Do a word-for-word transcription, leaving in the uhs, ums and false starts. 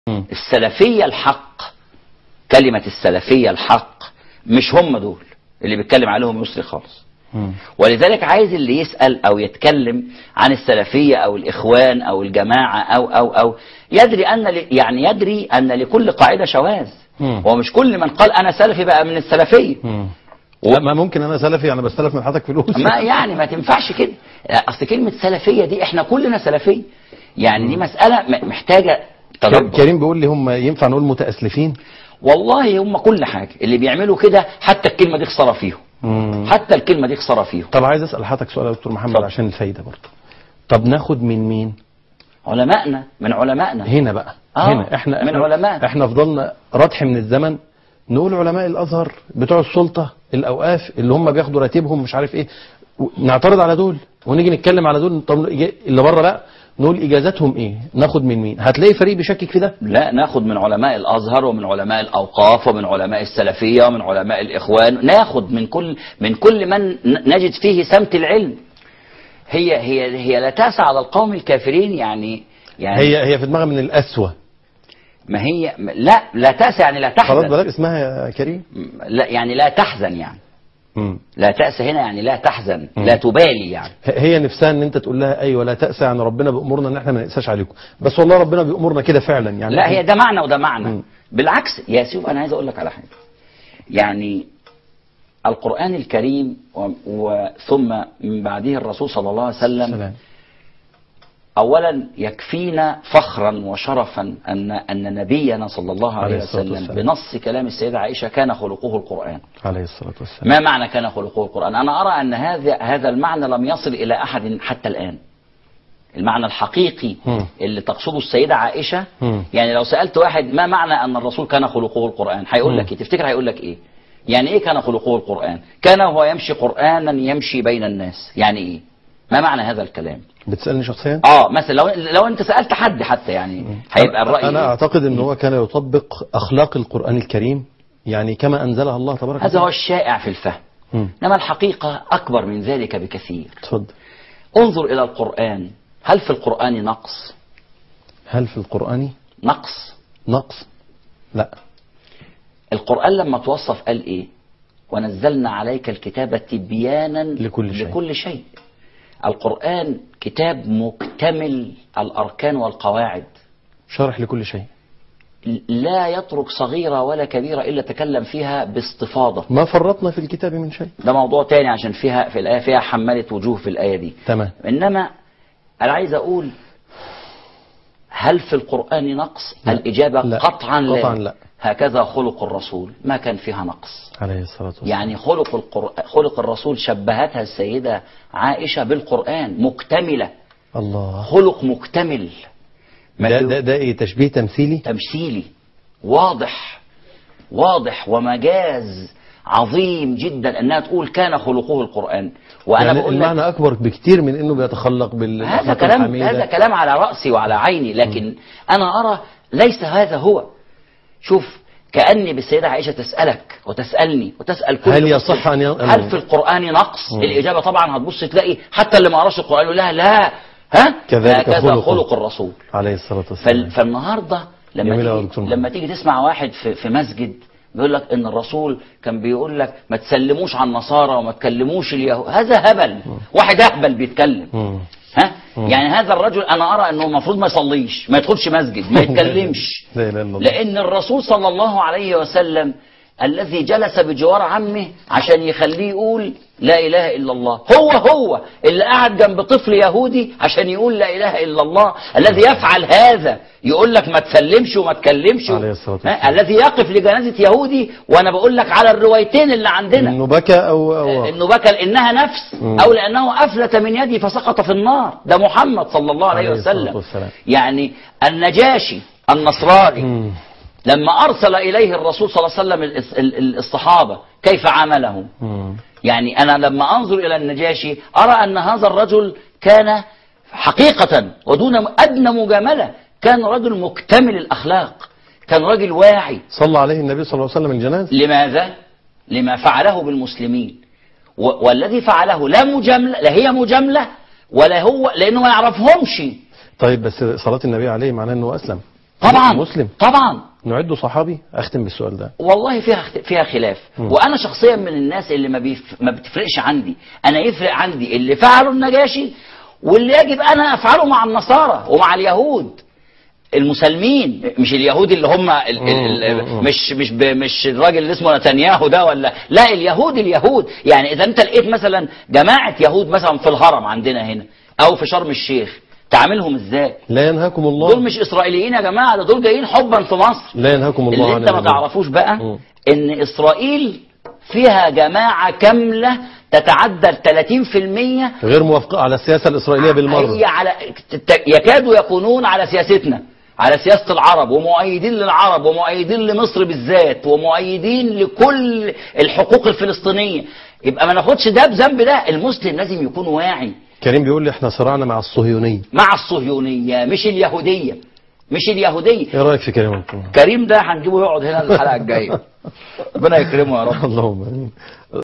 م. السلفية الحق، كلمة السلفية الحق مش هم دول اللي بيتكلم عليهم يسري خالص. م. ولذلك عايز اللي يسأل أو يتكلم عن السلفية أو الإخوان أو الجماعة أو أو أو يدري أن يعني يدري أن لكل قاعدة شواذ، ومش كل من قال أنا سلفي بقى من السلفية. و... ما ممكن أنا سلفي يعني بستلف من حضرتك فلوس؟ ما يعني ما تنفعش كده. أصل كلمة سلفية دي إحنا كلنا سلفية، يعني دي مسألة محتاجة تدبر. كريم بيقول لي هم ينفع نقول متأسلفين؟ والله هم كل حاجة اللي بيعملوا كده، حتى الكلمة دي خسارة فيهم. مم. حتى الكلمة دي خسارة فيهم. طب عايز أسأل حضرتك سؤال يا دكتور محمد طب. عشان الفايدة برضه. طب ناخد من مين؟ علمائنا، من علمائنا هنا بقى. آه. هنا احنا من علماء. احنا فضلنا ردح من الزمن نقول علماء الازهر بتوع السلطة الاوقاف اللي هم بياخدوا راتبهم مش عارف ايه، نعترض على دول ونيجي نتكلم على دول. طب اللي بره بقى نقول اجازاتهم ايه؟ ناخد من مين؟ هتلاقي فريق بيشكك في ده. لا، ناخد من علماء الازهر ومن علماء الاوقاف ومن علماء السلفيه ومن علماء الاخوان، ناخد من كل من كل من نجد فيه سمت العلم. هي هي هي لا تأسى على القوم الكافرين، يعني يعني هي هي في دماغها من القسوه. ما هي لا لا تأسى يعني لا تحزن. خلاص بلاش اسمها يا كريم. لا يعني لا تحزن يعني. مم. لا تأسى هنا يعني لا تحزن. مم. لا تبالي يعني. هي نفسها ان انت تقول لها ايوه لا تأسى يعني ربنا بيأمرنا ان احنا ما نقساش عليكم، بس والله ربنا بيأمرنا كده فعلا يعني. لا هي ده معنى وده معنى. مم. بالعكس يا سيف، انا عايز اقول لك على حاجه. يعني القرآن الكريم وثم من بعده الرسول صلى الله عليه وسلم سلام. أولا يكفينا فخرا وشرفا أن أن نبينا صلى الله عليه وسلم بنص كلام السيدة عائشة كان خلقه القرآن عليه الصلاة والسلام. ما معنى كان خلقه القرآن؟ أنا أرى أن هذا هذا المعنى لم يصل إلى أحد حتى الآن. المعنى الحقيقي م. اللي تقصده السيدة عائشة م. يعني لو سألت واحد ما معنى أن الرسول كان خلقه القرآن هيقول لك إيه؟ تفتكر هيقول لك إيه؟ يعني إيه كان خلقه القرآن؟ كان هو يمشي قرآنا يمشي بين الناس، يعني إيه؟ ما معنى هذا الكلام؟ بتسألني شخصيا؟ اه مثلا لو لو انت سألت حد حتى يعني هيبقى الرأي. انا اعتقد ان هو كان يطبق اخلاق القرآن الكريم يعني كما انزلها الله تبارك وتعالى. هذا هو الشائع في الفهم. انما الحقيقة اكبر من ذلك بكثير. اتفضل. انظر الى القرآن، هل في القرآن نقص؟ هل في القرآن نقص؟ نقص؟ لا. القرآن لما توصف قال ايه؟ ونزلنا عليك الكتاب تبيانا لكل شيء. لكل شيء. القرآن كتاب مكتمل الأركان والقواعد، شرح لكل شيء، لا يترك صغيرة ولا كبيرة إلا تكلم فيها باستفاضة. ما فرطنا في الكتاب من شيء. ده موضوع تاني عشان فيها في الآية فيها حمالة وجوه في الآية دي. تمام. إنما أنا عايز أقول هل في القرآن نقص؟ لا. الإجابة لا. قطعا لا. قطعا لا. هكذا خلق الرسول ما كان فيها نقص عليه الصلاة والسلام. يعني خلق القرآن خلق الرسول شبهتها السيدة عائشة بالقرآن مكتملة. الله. خلق مكتمل. ده ده ده ايه؟ تشبيه تمثيلي؟ تمثيلي واضح واضح ومجاز عظيم جدا انها تقول كان خلقه القرآن. وانا يعني بقول المعنى اكبر بكتير من انه بيتخلق بال هذا كلام هذا كلام على رأسي وعلى عيني، لكن م. انا ارى ليس هذا هو. شوف كأني بالسيدة عائشة تسألك وتسألني وتسأل كل هل يصح أن ي... هل في القرآن نقص؟ م. الإجابة طبعا هتبص تلاقي حتى اللي ما قراش القرآن يقول لها لا ها كذلك خلق, خلق الرسول عليه الصلاة والسلام. فال... فالنهارده لما تيجي لما تيجي تسمع واحد في, في مسجد بيقول لك ان الرسول كان بيقول لك ما تسلموش على النصارى وما تكلموش اليهود، هذا هبل. م. واحد اهبل بيتكلم. م. ها م. يعني هذا الرجل انا ارى انه المفروض ما يصليش، ما يدخلش مسجد، ما يتكلمش. لان الرسول صلى الله عليه وسلم الذي جلس بجوار عمه عشان يخليه يقول لا اله الا الله، هو هو اللي قعد جنب طفل يهودي عشان يقول لا اله الا الله. الذي يفعل هذا يقول لك ما تسلمش وما تكلمش و... الذي يقف لجنازة يهودي. وانا بقول لك على الروايتين اللي عندنا انه بكى او او انه بكى لانها نفس م. او لانه افلت من يدي فسقط في النار. ده محمد صلى الله عليه, عليه وسلم. يعني النجاشي النصراني م. لما أرسل إليه الرسول صلى الله عليه وسلم الصحابة كيف عاملهم؟ يعني أنا لما أنظر إلى النجاشي أرى أن هذا الرجل كان حقيقة ودون أدنى مجاملة كان رجل مكتمل الأخلاق، كان رجل واعي. صلى عليه النبي صلى الله عليه وسلم الجنازة. لماذا؟ لما فعله بالمسلمين، والذي فعله لا مجاملة، لا هي مجاملة ولا هو، لأنه ما يعرفهمش. طيب بس صلاة النبي عليه معناه أنه أسلم. طبعا مسلم طبعا نعده صحابي؟ اختم بالسؤال ده. والله فيها فيها خلاف. م. وانا شخصيا من الناس اللي ما بيف... ما بتفرقش عندي. انا يفرق عندي اللي فعله النجاشي واللي يجب انا افعله مع النصارى ومع اليهود المسلمين، مش اليهود اللي هم ال ال ال مش مش مش الراجل اللي اسمه نتنياهو ده، ولا لا، اليهود اليهود. يعني اذا انت لقيت مثلا جماعه يهود مثلا في الهرم عندنا هنا او في شرم الشيخ، تعاملهم ازاي؟ لا ينهاكم الله. دول مش اسرائيليين يا جماعه، ده دول جايين حبا في مصر. لا ينهاكم الله. اللي انت ما تعرفوش بقى م. ان اسرائيل فيها جماعه كامله تتعدى ال ثلاثين في المية غير موافقه على السياسه الاسرائيليه بالمره. هي على يكادوا يكونون على سياستنا، على سياسة العرب، ومؤيدين للعرب ومؤيدين لمصر بالذات ومؤيدين لكل الحقوق الفلسطينية. يبقى ما ناخدش ده بذنب ده. المسلم لازم يكون واعي. كريم بيقول لي احنا صراعنا مع الصهيونية. مع الصهيونية مش اليهودية، مش اليهودية. ايه رايك في كريم؟ كريم ده هنجيبه يقعد هنا الحلقة الجاية. ربنا يكرمه يا رب. اللهم امين.